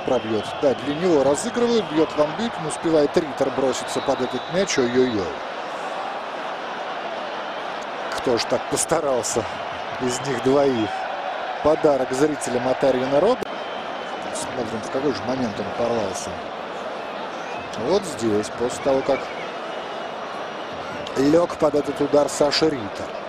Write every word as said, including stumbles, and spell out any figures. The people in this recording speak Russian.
пробьет. Да, для него разыгрывают, бьет Ван Бютен, успевает Риттер броситься под этот мяч. Ой-ой-ой. Кто ж так постарался из них двоих? Подарок зрителям от Арьена Роббертса. Смотрим, в какой же момент он порвался. Вот здесь, после того, как лег под этот удар Саша Риттер.